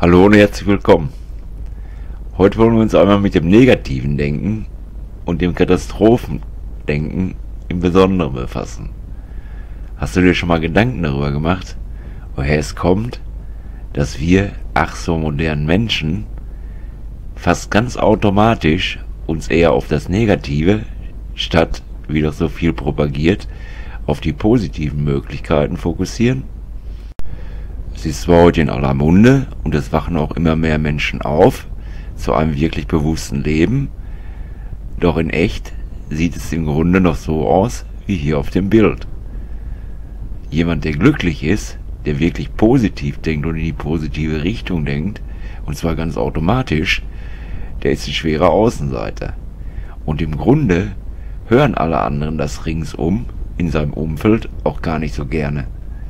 Hallo und herzlich willkommen. Heute wollen wir uns einmal mit dem negativen Denken und dem Katastrophendenken im Besonderen befassen. Hast du dir schon mal Gedanken darüber gemacht, woher es kommt, dass wir, ach so modernen Menschen, fast ganz automatisch uns eher auf das Negative, statt, wie doch so viel propagiert, auf die positiven Möglichkeiten fokussieren? Es ist zwar heute in aller Munde und es wachen auch immer mehr Menschen auf zu einem wirklich bewussten Leben, doch in echt sieht es im Grunde noch so aus wie hier auf dem Bild. Jemand, der glücklich ist, der wirklich positiv denkt und in die positive Richtung denkt, und zwar ganz automatisch, der ist ein schwerer Außenseiter. Und im Grunde hören alle anderen das ringsum in seinem Umfeld auch gar nicht so gerne.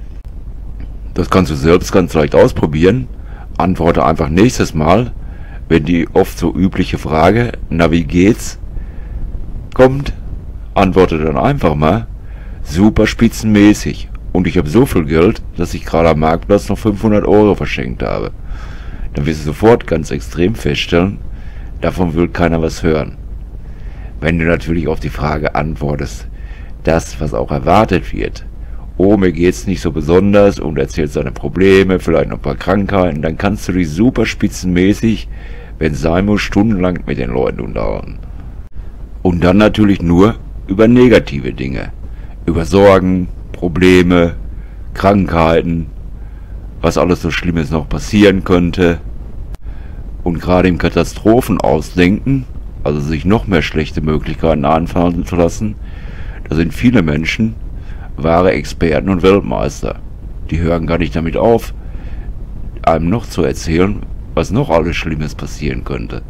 Das kannst du selbst ganz leicht ausprobieren. Antworte einfach nächstes Mal, wenn die oft so übliche Frage, na wie geht's, kommt, antworte dann einfach mal, super spitzenmäßig und ich habe so viel Geld, dass ich gerade am Marktplatz noch 500 Euro verschenkt habe. Dann wirst du sofort ganz extrem feststellen, davon will keiner was hören. Wenn du natürlich auf die Frage antwortest, das, was auch erwartet wird, oh, mir geht's nicht so besonders, und erzählst deine Probleme, vielleicht noch ein paar Krankheiten, dann kannst du dich super spitzenmäßig, wenn es sein muss, stundenlang mit den Leuten unterhalten. Und dann natürlich nur über negative Dinge, über Sorgen, Probleme, Krankheiten, was alles so Schlimmes noch passieren könnte. Und gerade im Katastrophenausdenken, also sich noch mehr schlechte Möglichkeiten einfallen zu lassen, da sind viele Menschen wahre Experten und Weltmeister. Die hören gar nicht damit auf, einem noch zu erzählen, was noch alles Schlimmes passieren könnte.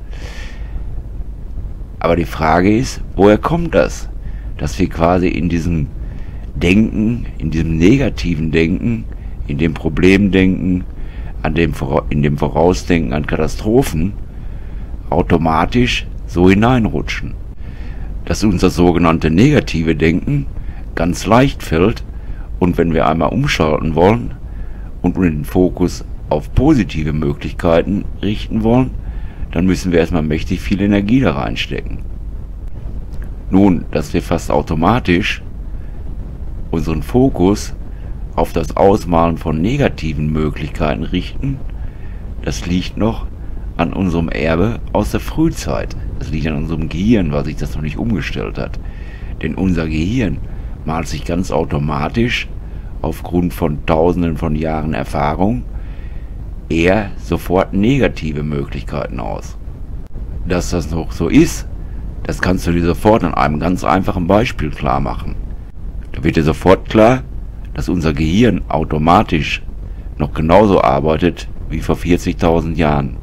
Aber die Frage ist, woher kommt das? Dass wir quasi in diesem Denken, in diesem negativen Denken, in dem Problemdenken, in dem Vorausdenken an Katastrophen automatisch so hineinrutschen. Dass unser sogenannte negative Denken ganz leicht fällt, und wenn wir einmal umschalten wollen und den Fokus auf positive Möglichkeiten richten wollen, dann müssen wir erstmal mächtig viel Energie da reinstecken. Nun, dass wir fast automatisch unseren Fokus auf das Ausmalen von negativen Möglichkeiten richten, das liegt noch an unserem Erbe aus der Frühzeit. Das liegt an unserem Gehirn, weil sich das noch nicht umgestellt hat. Denn unser Gehirn malt sich ganz automatisch aufgrund von Tausenden von Jahren Erfahrung eher sofort negative Möglichkeiten aus. Dass das noch so ist, das kannst du dir sofort an einem ganz einfachen Beispiel klar machen. Da wird dir sofort klar, dass unser Gehirn automatisch noch genauso arbeitet wie vor 40.000 Jahren.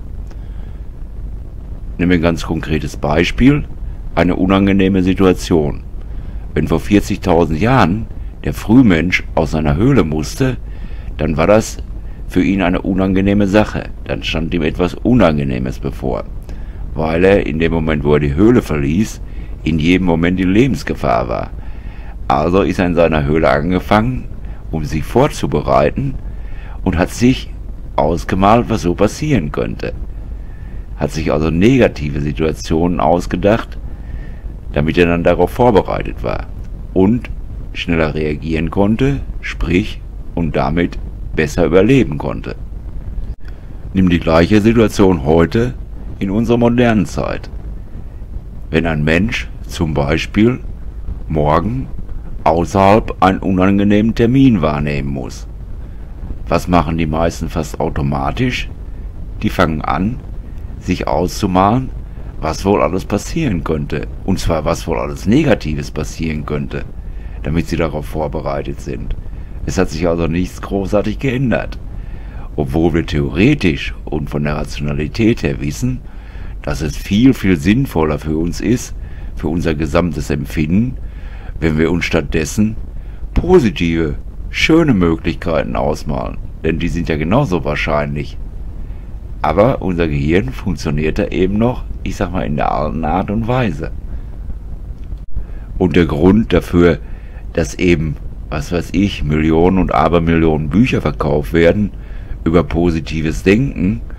Nimm ein ganz konkretes Beispiel, eine unangenehme Situation. Wenn vor 40.000 Jahren der Frühmensch aus seiner Höhle musste, dann war das für ihn eine unangenehme Sache. Dann stand ihm etwas Unangenehmes bevor, weil er in dem Moment, wo er die Höhle verließ, in jedem Moment in Lebensgefahr war. Also ist er in seiner Höhle angefangen, um sich vorzubereiten, und hat sich ausgemalt, was so passieren könnte. Hat sich also negative Situationen ausgedacht, damit er dann darauf vorbereitet war und schneller reagieren konnte, sprich, und damit besser überleben konnte. Nimm die gleiche Situation heute in unserer modernen Zeit. Wenn ein Mensch zum Beispiel morgen außerhalb einen unangenehmen Termin wahrnehmen muss, was machen die meisten fast automatisch? Die fangen an, sich auszumalen, was wohl alles passieren könnte, und zwar was wohl alles Negatives passieren könnte, damit sie darauf vorbereitet sind. Es hat sich also nichts großartig geändert, obwohl wir theoretisch und von der Rationalität her wissen, dass es viel, viel sinnvoller für uns ist, für unser gesamtes Empfinden, wenn wir uns stattdessen positive, schöne Möglichkeiten ausmalen, denn die sind ja genauso wahrscheinlich. Aber unser Gehirn funktioniert da eben noch, ich sag mal, in der alten Art und Weise. Und der Grund dafür, dass eben, was weiß ich, Millionen und Abermillionen Bücher verkauft werden über positives Denken,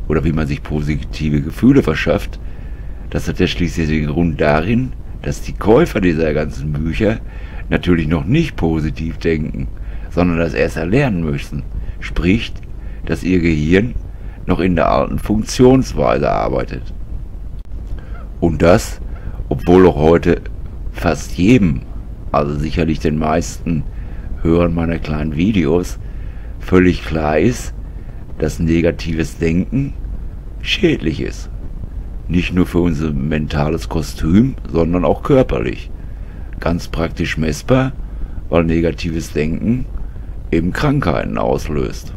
oder wie man sich positive Gefühle verschafft, das hat ja schließlich den Grund darin, dass die Käufer dieser ganzen Bücher natürlich noch nicht positiv denken, sondern das erst erlernen müssen. Sprich, dass ihr Gehirn noch in der alten Funktionsweise arbeitet. Und das, obwohl auch heute fast jedem, also sicherlich den meisten Hörern meiner kleinen Videos, völlig klar ist, dass negatives Denken schädlich ist. Nicht nur für unser mentales Kostüm, sondern auch körperlich. Ganz praktisch messbar, weil negatives Denken eben Krankheiten auslöst.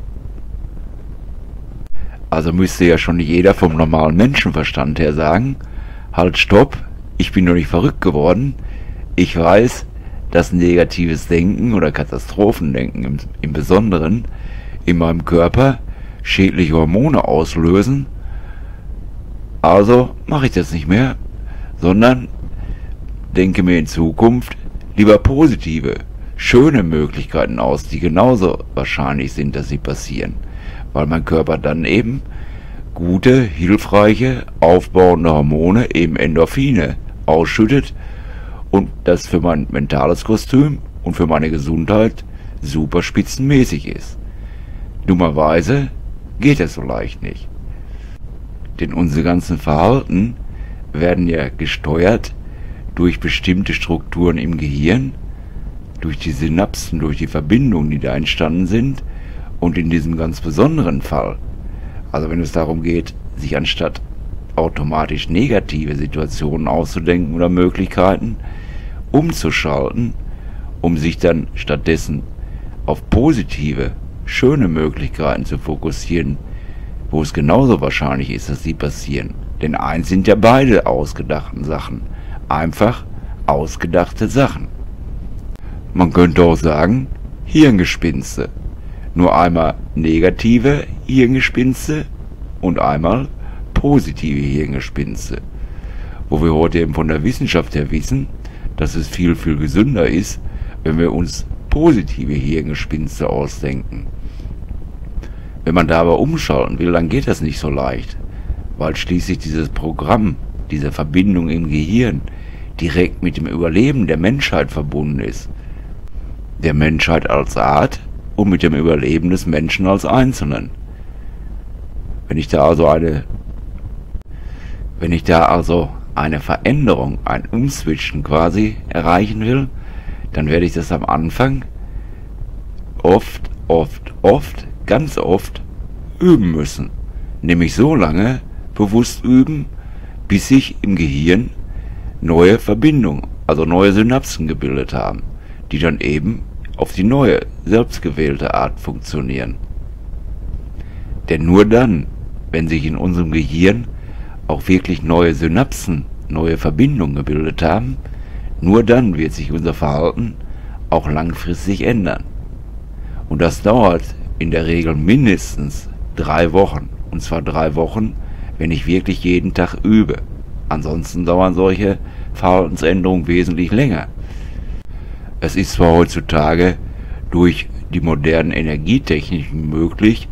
Also müsste ja schon jeder vom normalen Menschenverstand her sagen, halt stopp, ich bin doch nicht verrückt geworden. Ich weiß, dass negatives Denken oder Katastrophendenken im Besonderen in meinem Körper schädliche Hormone auslösen. Also mache ich das nicht mehr, sondern denke mir in Zukunft lieber positive, schöne Möglichkeiten aus, die genauso wahrscheinlich sind, dass sie passieren, weil mein Körper dann eben gute, hilfreiche, aufbauende Hormone, eben Endorphine, ausschüttet und das für mein mentales Kostüm und für meine Gesundheit super spitzenmäßig ist. Dummerweise geht es so leicht nicht. Denn unsere ganzen Verhalten werden ja gesteuert durch bestimmte Strukturen im Gehirn, durch die Synapsen, durch die Verbindungen, die da entstanden sind und in diesem ganz besonderen Fall, also wenn es darum geht, sich anstatt automatisch negative Situationen auszudenken oder Möglichkeiten umzuschalten, um sich dann stattdessen auf positive, schöne Möglichkeiten zu fokussieren, wo es genauso wahrscheinlich ist, dass sie passieren. Denn eins sind ja beide ausgedachten Sachen. Einfach ausgedachte Sachen. Man könnte auch sagen, Hirngespinste. Nur einmal negative Hirngespinste und einmal positive Hirngespinste. Wo wir heute eben von der Wissenschaft her wissen, dass es viel, viel gesünder ist, wenn wir uns positive Hirngespinste ausdenken. Wenn man da aber umschalten will, dann geht das nicht so leicht, weil schließlich dieses Programm, diese Verbindung im Gehirn direkt mit dem Überleben der Menschheit verbunden ist. Der Menschheit als Art und mit dem Überleben des Menschen als Einzelnen. Wenn ich da also eine Veränderung, ein Umswitchen quasi erreichen will, dann werde ich das am Anfang ganz oft üben müssen. Nämlich so lange bewusst üben, bis sich im Gehirn neue Verbindungen, also neue Synapsen gebildet haben, die dann eben auf die neue, selbstgewählte Art funktionieren. Denn nur dann, wenn sich in unserem Gehirn auch wirklich neue Synapsen, neue Verbindungen gebildet haben, nur dann wird sich unser Verhalten auch langfristig ändern. Und das dauert in der Regel mindestens 3 Wochen. Und zwar 3 Wochen, wenn ich wirklich jeden Tag übe. Ansonsten dauern solche Verhaltensänderungen wesentlich länger. Es ist zwar heutzutage durch die modernen Energietechniken möglich,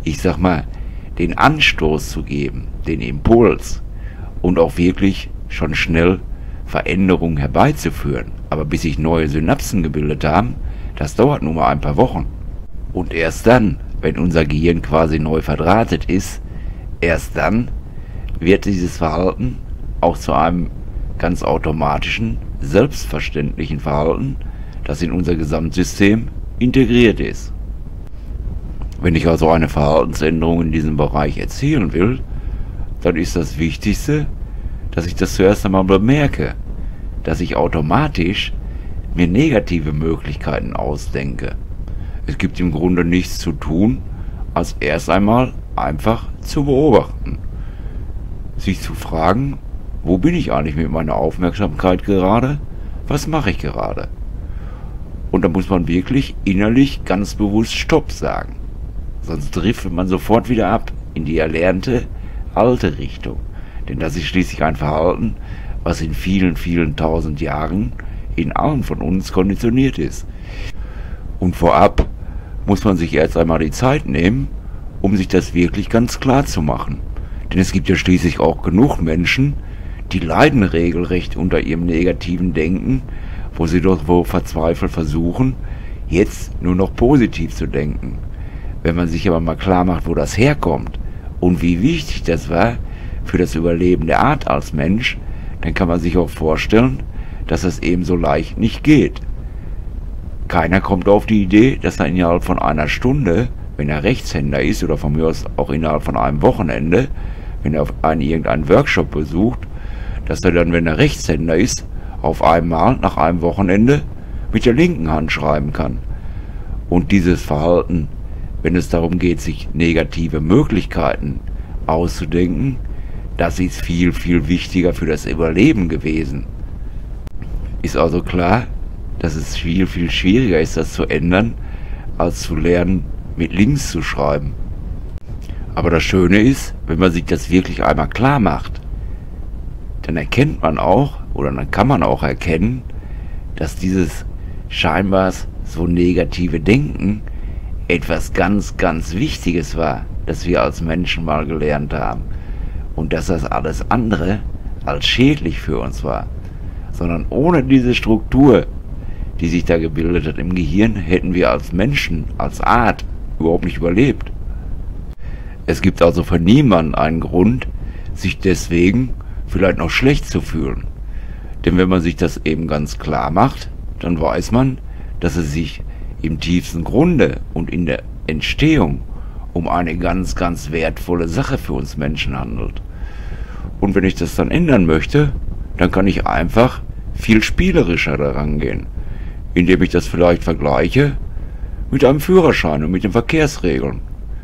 den Anstoß zu geben, den Impuls und auch wirklich schon schnell Veränderungen herbeizuführen. Aber bis sich neue Synapsen gebildet haben, das dauert nur mal ein paar Wochen. Und erst dann, wenn unser Gehirn quasi neu verdrahtet ist, erst dann wird dieses Verhalten auch zu einem ganz automatischen, selbstverständlichen Verhalten, das in unser Gesamtsystem integriert ist. Wenn ich also eine Verhaltensänderung in diesem Bereich erzielen will, dann ist das Wichtigste, dass ich das zuerst einmal bemerke, dass ich automatisch mir negative Möglichkeiten ausdenke. Es gibt im Grunde nichts zu tun, als erst einmal einfach zu beobachten. Sich zu fragen, wo bin ich eigentlich mit meiner Aufmerksamkeit gerade? Was mache ich gerade? Und da muss man wirklich innerlich ganz bewusst Stopp sagen. Sonst driftet man sofort wieder ab in die erlernte alte Richtung. Denn das ist schließlich ein Verhalten, was in vielen, vielen tausend Jahren in allen von uns konditioniert ist. Und vorab muss man sich erst einmal die Zeit nehmen, um sich das wirklich ganz klar zu machen. Denn es gibt ja schließlich auch genug Menschen, die leiden regelrecht unter ihrem negativen Denken, wo sie doch wohl verzweifelt versuchen, jetzt nur noch positiv zu denken. Wenn man sich aber mal klar macht, wo das herkommt und wie wichtig das war für das Überleben der Art als Mensch, dann kann man sich auch vorstellen, dass es eben so leicht nicht geht. Keiner kommt auf die Idee, dass er innerhalb von einer Stunde, wenn er Rechtshänder ist, oder von mir aus auch innerhalb von einem Wochenende, wenn er irgendeinen Workshop besucht, dass er dann, wenn er Rechtshänder ist, auf einmal nach einem Wochenende mit der linken Hand schreiben kann. Und dieses Verhalten, wenn es darum geht, sich negative Möglichkeiten auszudenken, das ist viel, viel wichtiger für das Überleben gewesen. Ist also klar, dass es viel, viel schwieriger ist, das zu ändern, als zu lernen, mit links zu schreiben. Aber das Schöne ist, wenn man sich das wirklich einmal klar macht, dann erkennt man auch, oder dann kann man auch erkennen, dass dieses scheinbar so negative Denken etwas ganz, ganz Wichtiges war, das wir als Menschen mal gelernt haben. Und dass das alles andere als schädlich für uns war. Sondern ohne diese Struktur, die sich da gebildet hat im Gehirn, hätten wir als Menschen, als Art überhaupt nicht überlebt. Es gibt also für niemanden einen Grund, sich deswegen vielleicht noch schlecht zu fühlen. Denn wenn man sich das eben ganz klar macht, dann weiß man, dass es sich im tiefsten Grunde und in der Entstehung um eine ganz, ganz wertvolle Sache für uns Menschen handelt. Und wenn ich das dann ändern möchte, dann kann ich einfach viel spielerischer daran gehen, indem ich das vielleicht vergleiche mit einem Führerschein und mit den Verkehrsregeln.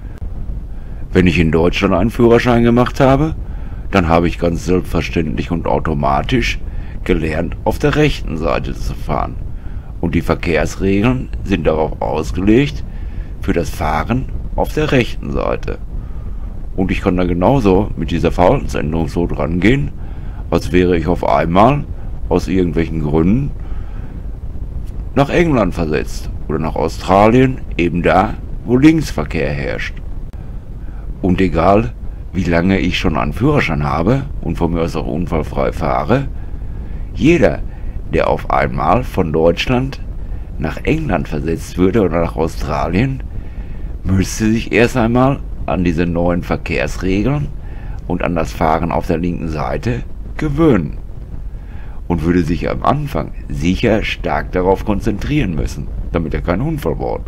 Wenn ich in Deutschland einen Führerschein gemacht habe, dann habe ich ganz selbstverständlich und automatisch gelernt, auf der rechten Seite zu fahren. Und die Verkehrsregeln sind darauf ausgelegt, für das Fahren auf der rechten Seite. Und ich kann da genauso mit dieser Verhaltensänderung so dran gehen, als wäre ich auf einmal aus irgendwelchen Gründen nach England versetzt oder nach Australien, eben da, wo Linksverkehr herrscht. Und egal, wie lange ich schon einen Führerschein habe und von mir aus auch unfallfrei fahre, jeder, der auf einmal von Deutschland nach England versetzt würde oder nach Australien, müsste sich erst einmal an diese neuen Verkehrsregeln und an das Fahren auf der linken Seite gewöhnen und würde sich am Anfang sicher stark darauf konzentrieren müssen, damit er keinen Unfall baut.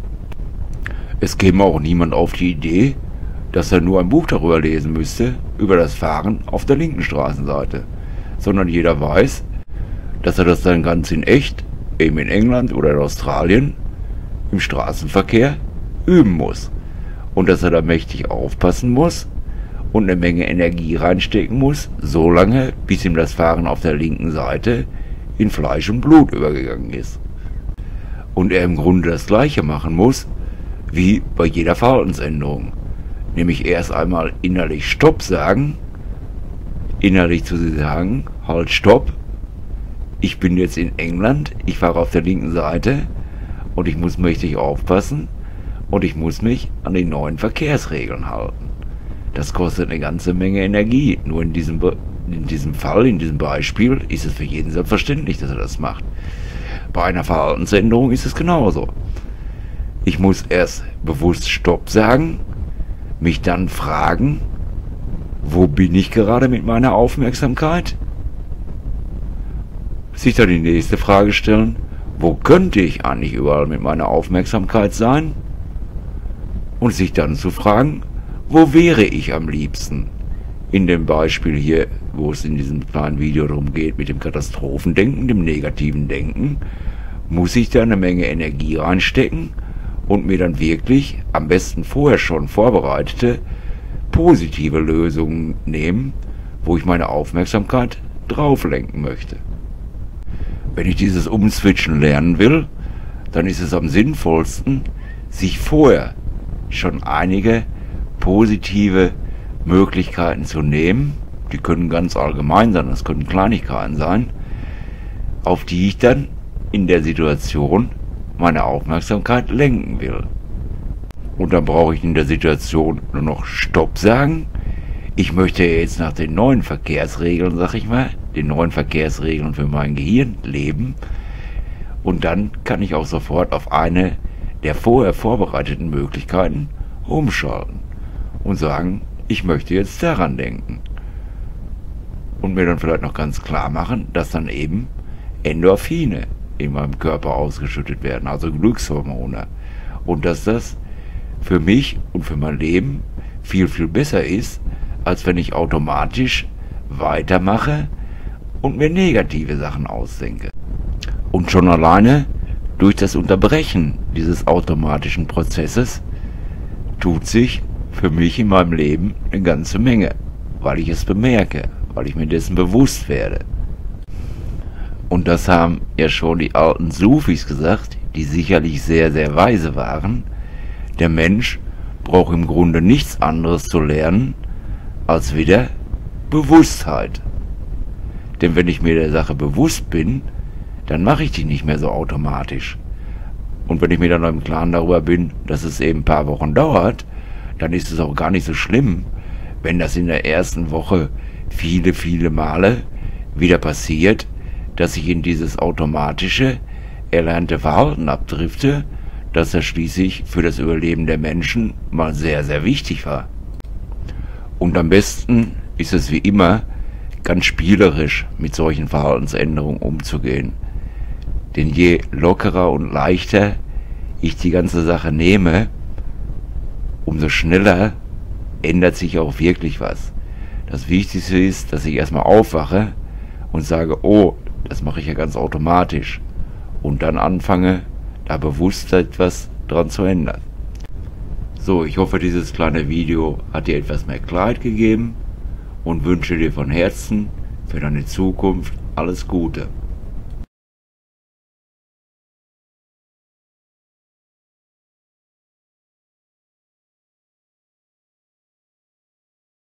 Es käme auch niemand auf die Idee, dass er nur ein Buch darüber lesen müsste, über das Fahren auf der linken Straßenseite, sondern jeder weiß, dass er das dann ganz in echt, eben in England oder in Australien, im Straßenverkehr üben muss. Und dass er da mächtig aufpassen muss und eine Menge Energie reinstecken muss, so lange, bis ihm das Fahren auf der linken Seite in Fleisch und Blut übergegangen ist. Und er im Grunde das Gleiche machen muss, wie bei jeder Verhaltensänderung. Nämlich erst einmal innerlich Stopp sagen, innerlich zu sagen, halt Stopp, ich bin jetzt in England, ich fahre auf der linken Seite und ich muss mächtig aufpassen und ich muss mich an die neuen Verkehrsregeln halten. Das kostet eine ganze Menge Energie. Nur in diesem Fall, in diesem Beispiel, ist es für jeden selbstverständlich, dass er das macht. Bei einer Verhaltensänderung ist es genauso. Ich muss erst bewusst Stopp sagen, mich dann fragen, wo bin ich gerade mit meiner Aufmerksamkeit? Sich dann die nächste Frage stellen, wo könnte ich eigentlich überall mit meiner Aufmerksamkeit sein? Und sich dann zu fragen, wo wäre ich am liebsten? In dem Beispiel hier, wo es in diesem kleinen Video darum geht, mit dem Katastrophendenken, dem negativen Denken, muss ich da eine Menge Energie reinstecken und mir dann wirklich, am besten vorher schon vorbereitete, positive Lösungen nehmen, wo ich meine Aufmerksamkeit drauf lenken möchte. Wenn ich dieses Umswitchen lernen will, dann ist es am sinnvollsten, sich vorher schon einige positive Möglichkeiten zu nehmen, die können ganz allgemein sein, das können Kleinigkeiten sein, auf die ich dann in der Situation meine Aufmerksamkeit lenken will. Und dann brauche ich in der Situation nur noch Stopp sagen, ich möchte jetzt nach den neuen Verkehrsregeln, sag ich mal, den neuen Verkehrsregeln für mein Gehirn leben. Und dann kann ich auch sofort auf eine der vorher vorbereiteten Möglichkeiten umschalten und sagen, ich möchte jetzt daran denken. Und mir dann vielleicht noch ganz klar machen, dass dann eben Endorphine in meinem Körper ausgeschüttet werden, also Glückshormone. Und dass das für mich und für mein Leben viel, viel besser ist, als wenn ich automatisch weitermache und mir negative Sachen ausdenke. Und schon alleine durch das Unterbrechen dieses automatischen Prozesses tut sich für mich in meinem Leben eine ganze Menge, weil ich es bemerke, weil ich mir dessen bewusst werde. Und das haben ja schon die alten Sufis gesagt, die sicherlich sehr, sehr weise waren. Der Mensch braucht im Grunde nichts anderes zu lernen, als wieder Bewusstheit. Denn wenn ich mir der Sache bewusst bin, dann mache ich die nicht mehr so automatisch. Und wenn ich mir dann im Klaren darüber bin, dass es eben ein paar Wochen dauert, dann ist es auch gar nicht so schlimm, wenn das in der ersten Woche viele, viele Male wieder passiert, dass ich in dieses automatische, erlernte Verhalten abdrifte, das ja schließlich für das Überleben der Menschen mal sehr, sehr wichtig war. Und am besten ist es wie immer, ganz spielerisch mit solchen Verhaltensänderungen umzugehen. Denn je lockerer und leichter ich die ganze Sache nehme, umso schneller ändert sich auch wirklich was. Das Wichtigste ist, dass ich erstmal aufwache und sage, oh, das mache ich ja ganz automatisch. Und dann anfange, da bewusst etwas dran zu ändern. So, ich hoffe, dieses kleine Video hat dir etwas mehr Klarheit gegeben und wünsche dir von Herzen für deine Zukunft alles Gute.